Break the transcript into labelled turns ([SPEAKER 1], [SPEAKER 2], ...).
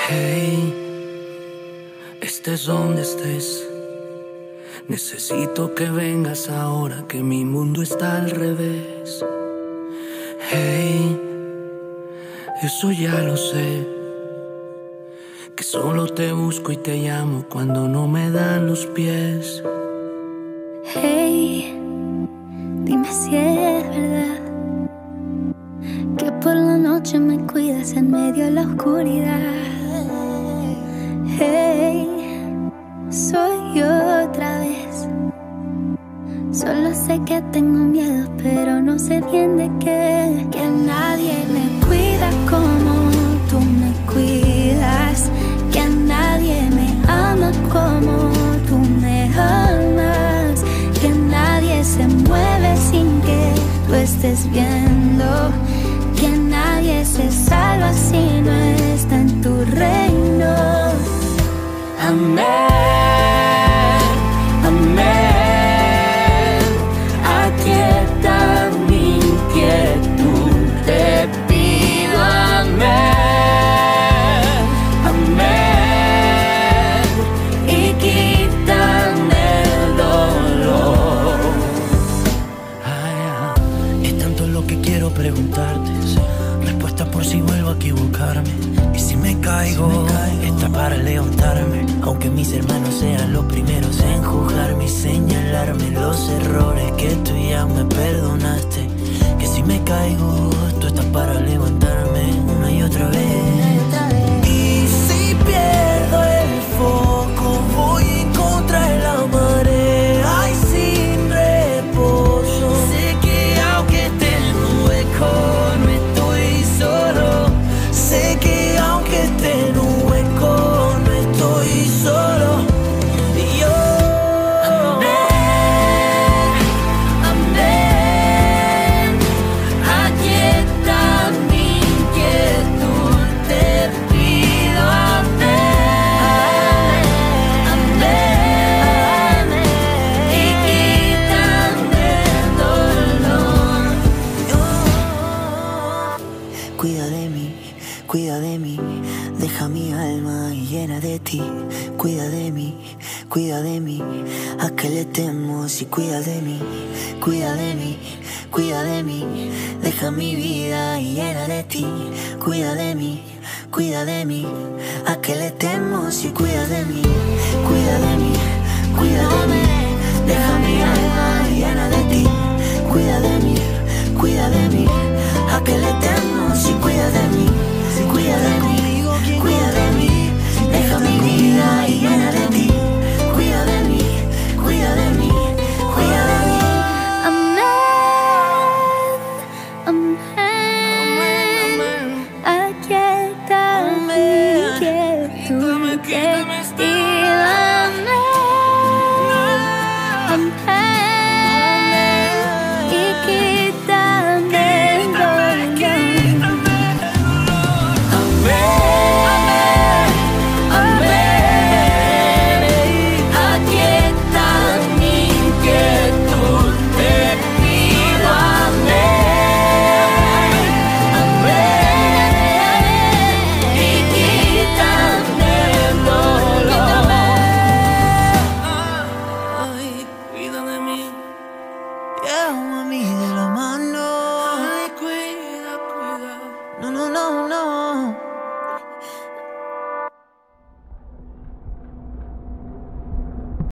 [SPEAKER 1] Hey, estés donde estés, necesito que vengas ahora que mi mundo está al revés. Hey, eso ya lo sé, que solo te busco y te llamo cuando no me dan los pies.
[SPEAKER 2] Hey, dime si es verdad que por la noche me cuidas en medio de la oscuridad. Hey, soy yo otra vez. Solo sé que tengo miedo, pero no sé bien de qué. Que nadie me cuida como tú me cuidas. Que nadie me ama como tú me amas. Que nadie se mueve sin que tú estés viendo. Que nadie se salva si no está en tu reino. Amén, amén. Aquí está mi inquietud, te pido amén, amén. Y quítame el dolor.
[SPEAKER 1] Es tanto lo que quiero preguntarte, respuesta por si vuelvo a equivocarme. Y si me caigo, está para levantarme. Aunque mis hermanos sean los primeros en juzgarme y señalarme los errores que tú ya me perdonaste. Que si me caigo, tú estás para levantarme una y otra vez. Y si pierdo el foco, voy en contra de la marea y sin reposo. Sé que aunque tengo un hueco, no estoy solo. Sé que aunque tengo un hueco, no estoy solo. Y yo
[SPEAKER 2] Amén, amén. Aquí está mi inquietud, te pido amén, amén. Y quítame el dolor.
[SPEAKER 3] Cuida de mí, deja mi alma llena de ti. Cuida de mí, a qué le temo si cuida de mí, deja mi vida llena de ti. Cuida de mí, a qué le temo si cuida de mí, deja mi alma llena de ti. Cuida de mí, a qué le temo si cuida de mí, deja mi vida llena de ti. Cuida de mí.
[SPEAKER 2] Amén, amén. Aquí está mi inquietud, te pido amén, amén. Y quítame el dolor. Aquí está mi inquietud, te pido amén, amén. Y quítame el dolor.
[SPEAKER 1] ay, cuida de mí.
[SPEAKER 3] Llévame a mí de la mano.
[SPEAKER 1] Ay, cuida.
[SPEAKER 3] No.